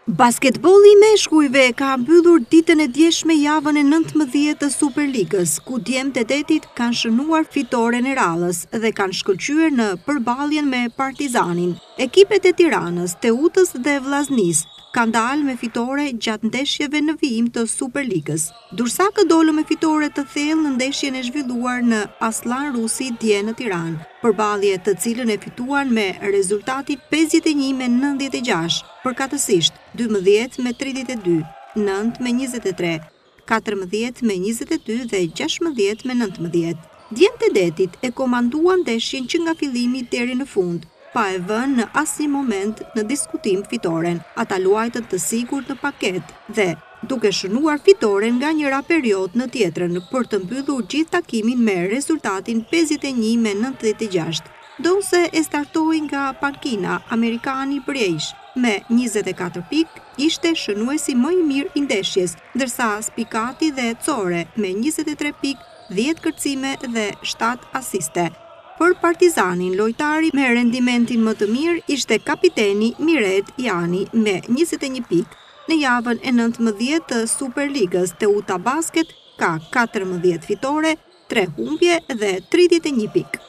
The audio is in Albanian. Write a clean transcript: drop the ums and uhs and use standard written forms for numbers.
Basketbolli i meshkujve ka mbyllur ditën e djeshme javën e 19 të Superligës, ku djemtë e detit kanë shënuar fitoren e radhës dhe kanë shkëlqyer në përballjen me Partizanin. Ekipet e Tiranës, Teutës dhe Vllaznisë kanë dalë me fitore gjatë ndeshjeve në vijim të Superligës. Durrësakët dolën me fitore të thellë në ndeshjen e zhvilluar në Aslan Rusi dje në Tiranë, përballje të cilën e fituan me rezultatin 51-96, përkatësisht 12-32, 9-23, 14-22 dhe 16-19. Djemtë e detit e komanduan ndeshjen që nga fillimi deri në fund, pa e vënë në asnjë moment në diskutim fitoren. Ata luajtën të sigurt në paket dhe duke shënuar fitoren nga njëra periudhë në tjetrën për të mbyllur gjithë takimin me rezultatin 51-96. Donse e startoi nga pankina amerikani Brejsh me 24 pikë, ishte shënuesi më i mirë i ndeshjes, ndërsa Spikati dhe Core me 23 pikë, 10 kërcime dhe 7 asiste. Për Partizanin, lojtari me rendimentin më të mirë ishte kapiteni Miret Jani me 21 pikë. Në javën e 19 të Superligës, Teuta Basket ka 14 fitore, 3 humbje dhe 31 pikë.